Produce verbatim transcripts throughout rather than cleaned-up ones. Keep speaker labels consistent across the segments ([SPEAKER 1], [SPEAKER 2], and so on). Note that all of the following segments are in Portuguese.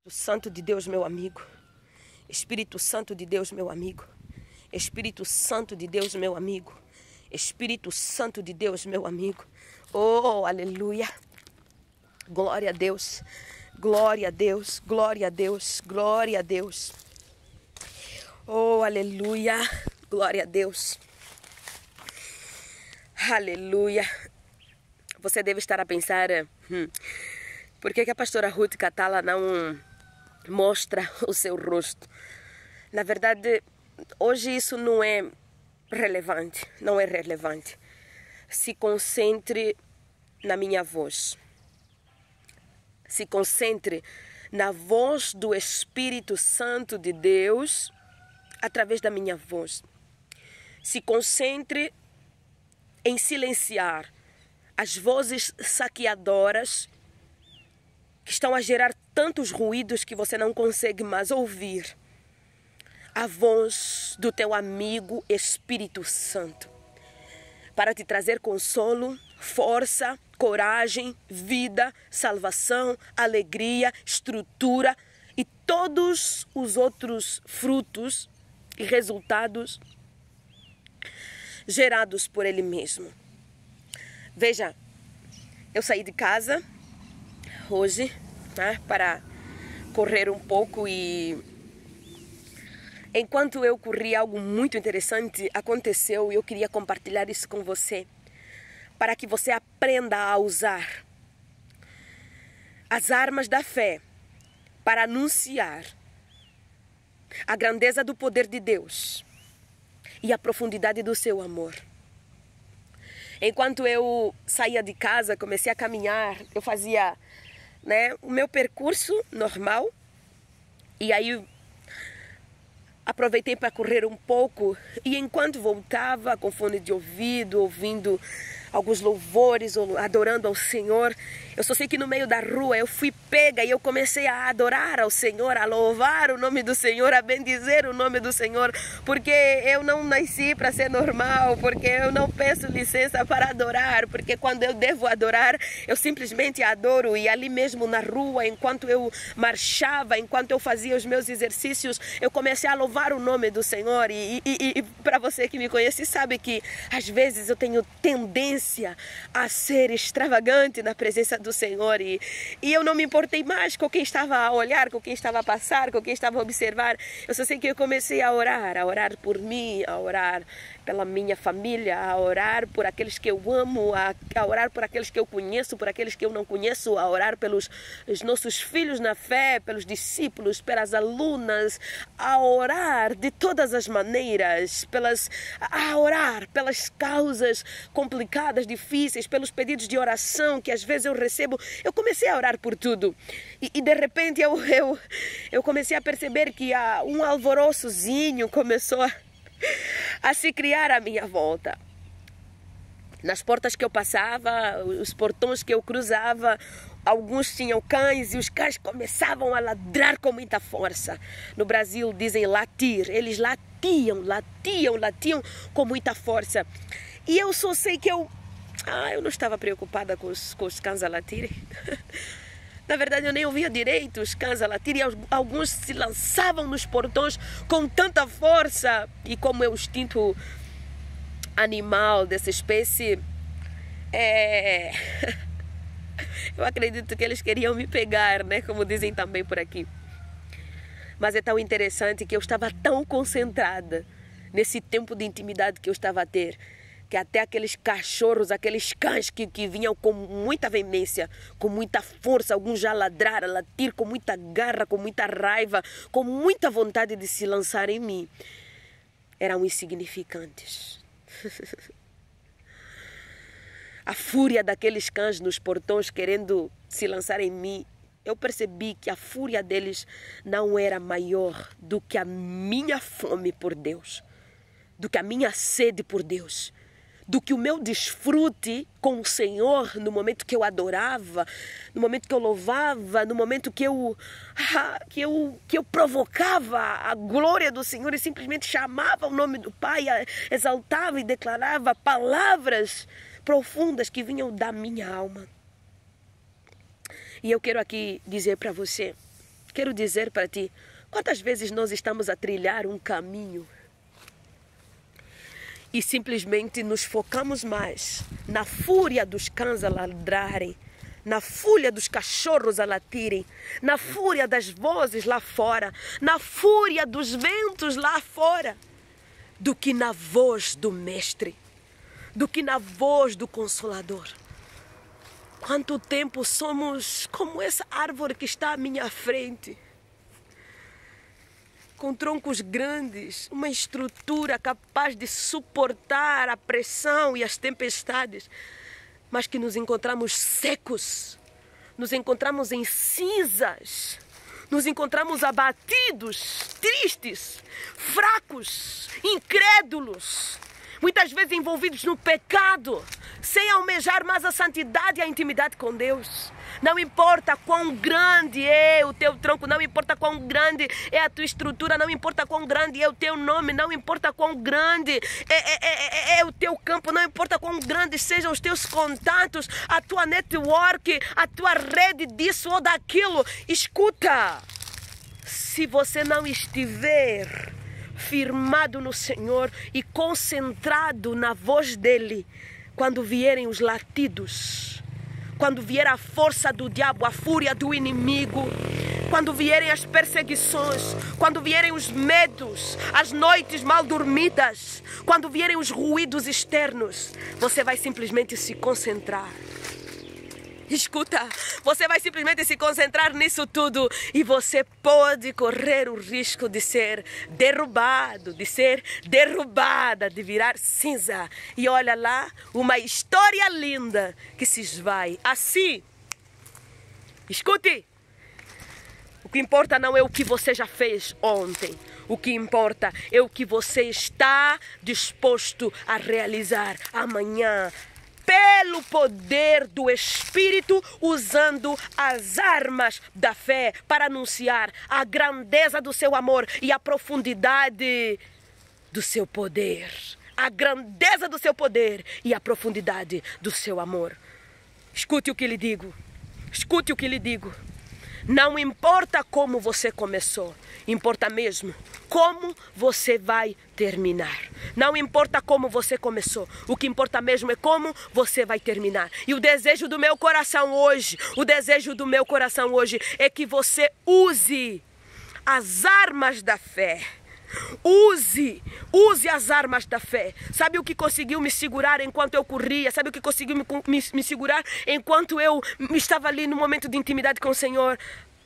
[SPEAKER 1] Santo de Deus, meu amigo. Espírito Santo de Deus, meu amigo. Espírito Santo de Deus, meu amigo. Espírito Santo de Deus, meu amigo. Oh, aleluia. Glória a Deus. Glória a Deus. Glória a Deus. Glória a Deus. Oh, aleluia. Glória a Deus. Aleluia. Você deve estar a pensar, hum, por que, que a pastora Ruth Catala não mostra o seu rosto? Na verdade, hoje isso não é relevante, não é relevante. Se concentre na minha voz. Se concentre na voz do Espírito Santo de Deus através da minha voz. Se concentre em silenciar as vozes saqueadoras que estão a gerar tantos ruídos que você não consegue mais ouvir. A voz do teu amigo Espírito Santo, para te trazer consolo, força, coragem, vida, salvação, alegria, estrutura e todos os outros frutos e resultados gerados por Ele mesmo. Veja, eu saí de casa hoje, né, para correr um pouco e enquanto eu corria, algo muito interessante aconteceu e eu queria compartilhar isso com você, para que você aprenda a usar as armas da fé para anunciar a grandeza do poder de Deus e a profundidade do seu amor. Enquanto eu saía de casa, comecei a caminhar, eu fazia, né, o meu percurso normal e aí aproveitei para correr um pouco e enquanto voltava com fone de ouvido, ouvindo alguns louvores, adorando ao Senhor, eu só sei que no meio da rua eu fui pega e eu comecei a adorar ao Senhor, a louvar o nome do Senhor, a bendizer o nome do Senhor, porque eu não nasci para ser normal, porque eu não peço licença para adorar, porque quando eu devo adorar, eu simplesmente adoro. E ali mesmo na rua, enquanto eu marchava, enquanto eu fazia os meus exercícios, eu comecei a louvar o nome do Senhor. E, e, e para você que me conhece, sabe que às vezes eu tenho tendência a ser extravagante na presença do Senhor e, e eu não me importei mais com quem estava a olhar, com quem estava a passar, com quem estava a observar. Eu só sei que eu comecei a orar, a orar por mim, a orar pela minha família, a orar por aqueles que eu amo, a, a orar por aqueles que eu conheço, por aqueles que eu não conheço, a orar pelos os nossos filhos na fé, pelos discípulos, pelas alunas, a orar de todas as maneiras, pelas, a orar pelas causas complicadas, difíceis, pelos pedidos de oração que às vezes eu recebo. Eu comecei a orar por tudo e, e de repente eu, eu, eu comecei a perceber que há um alvoroçozinho começou a a se criar à minha volta. Nas portas que eu passava, os portões que eu cruzava, alguns tinham cães e os cães começavam a ladrar com muita força. No Brasil dizem latir, eles latiam, latiam, latiam com muita força. E eu só sei que eu, ah, eu não estava preocupada com os, com os cães a latirem. Na verdade, eu nem ouvia direito os cães a latir e alguns se lançavam nos portões com tanta força. E como é o instinto animal dessa espécie, é... eu acredito que eles queriam me pegar, né? Como dizem também por aqui. Mas é tão interessante que eu estava tão concentrada nesse tempo de intimidade que eu estava a ter, que até aqueles cachorros, aqueles cães que, que vinham com muita veemência, com muita força, alguns já ladraram, latir com muita garra, com muita raiva, com muita vontade de se lançar em mim, eram insignificantes. A fúria daqueles cães nos portões querendo se lançar em mim, eu percebi que a fúria deles não era maior do que a minha fome por Deus, do que a minha sede por Deus, do que o meu desfrute com o Senhor no momento que eu adorava, no momento que eu louvava, no momento que eu, que eu, que eu provocava a glória do Senhor e simplesmente chamava o nome do Pai, exaltava e declarava palavras profundas que vinham da minha alma. E eu quero aqui dizer para você quero dizer para ti, quantas vezes nós estamos a trilhar um caminho e simplesmente nos focamos mais na fúria dos cães a ladrarem, na fúria dos cachorros a latirem, na fúria das vozes lá fora, na fúria dos ventos lá fora, do que na voz do Mestre, do que na voz do Consolador. Quanto tempo somos como essa árvore que está à minha frente, com troncos grandes, uma estrutura capaz de suportar a pressão e as tempestades, mas que nos encontramos secos, nos encontramos em cinzas, nos encontramos abatidos, tristes, fracos, incrédulos, muitas vezes envolvidos no pecado, sem almejar mais a santidade e a intimidade com Deus. Não importa quão grande é o teu tronco, não importa quão grande é a tua estrutura, não importa quão grande é o teu nome, não importa quão grande é, é, é, é o teu campo, não importa quão grandes sejam os teus contatos, a tua network, a tua rede disso ou daquilo. Escuta, se você não estiver firmado no Senhor e concentrado na voz dEle, quando vierem os latidos, quando vier a força do diabo, a fúria do inimigo, quando vierem as perseguições, quando vierem os medos, as noites mal dormidas, quando vierem os ruídos externos, você vai simplesmente se concentrar. Escuta, você vai simplesmente se concentrar nisso tudo e você pode correr o risco de ser derrubado, de ser derrubada, de virar cinza. E olha lá, uma história linda que se esvai. Assim, escute, o que importa não é o que você já fez ontem. O que importa é o que você está disposto a realizar amanhã, pelo poder do Espírito, usando as armas da fé para anunciar a grandeza do seu amor e a profundidade do seu poder. A grandeza do seu poder e a profundidade do seu amor. Escute o que lhe digo. Escute o que lhe digo. Não importa como você começou, importa mesmo como você vai terminar. Não importa como você começou, o que importa mesmo é como você vai terminar. E o desejo do meu coração hoje, o desejo do meu coração hoje é que você use as armas da fé. Use, use as armas da fé. Sabe o que conseguiu me segurar enquanto eu corria? Sabe o que conseguiu me, me, me segurar enquanto eu estava ali no momento de intimidade com o Senhor?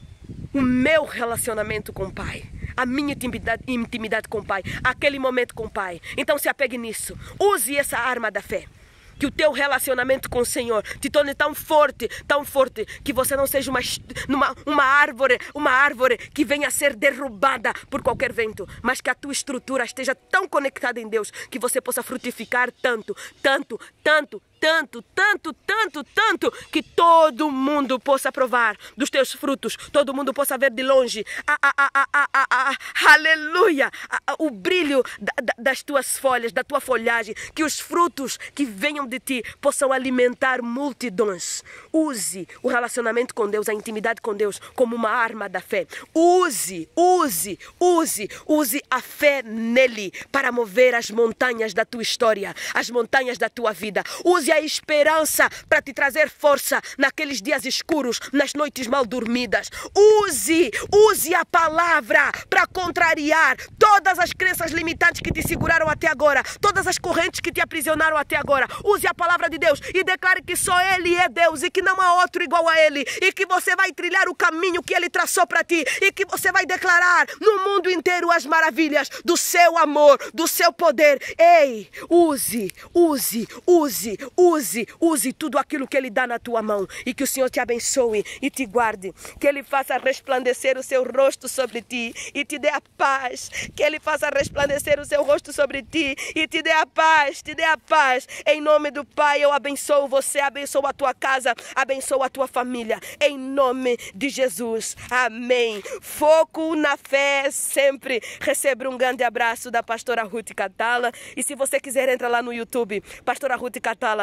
[SPEAKER 1] O meu relacionamento com o Pai, a minha intimidade, intimidade com o Pai, aquele momento com o Pai. Então se apegue nisso, use essa arma da fé. Que o teu relacionamento com o Senhor te torne tão forte, tão forte, que você não seja uma, uma, uma árvore, uma árvore que venha a ser derrubada por qualquer vento, mas que a tua estrutura esteja tão conectada em Deus, que você possa frutificar tanto, tanto, tanto, tanto, tanto, tanto, tanto, que todo mundo possa provar dos teus frutos, todo mundo possa ver de longe, a, a, a, a, a, a, a, aleluia, a, a, o brilho da, da, das tuas folhas, da tua folhagem, que os frutos que venham de ti possam alimentar multidões. Use o relacionamento com Deus, a intimidade com Deus como uma arma da fé. Use, use, use, use a fé nele para mover as montanhas da tua história, as montanhas da tua vida. Use a esperança para te trazer força naqueles dias escuros, nas noites mal dormidas. Use, use a palavra para contrariar todas as crenças limitantes que te seguraram até agora, todas as correntes que te aprisionaram até agora. Use a palavra de Deus e declare que só Ele é Deus e que não há outro igual a Ele, e que você vai trilhar o caminho que Ele traçou para ti, e que você vai declarar no mundo inteiro as maravilhas do seu amor, do seu poder. Ei, use, use, use, use, use tudo aquilo que Ele dá na tua mão, e que o Senhor te abençoe e te guarde, que Ele faça resplandecer o seu rosto sobre ti e te dê a paz, que Ele faça resplandecer o seu rosto sobre ti e te dê a paz, te dê a paz. Em nome do Pai, eu abençoo você, abençoo a tua casa, abençoo a tua família, em nome de Jesus, amém. Foco na fé sempre. Receba um grande abraço da pastora Ruth Catala, e se você quiser, entra lá no YouTube, pastora Ruth Catala,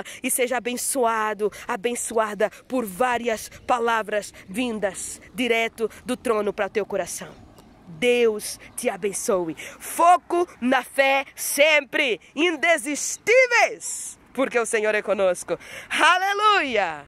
[SPEAKER 1] e seja abençoado, abençoada por várias palavras vindas direto do trono para o teu coração. Deus te abençoe. Foco na fé sempre, indesistíveis, porque o Senhor é conosco. Aleluia!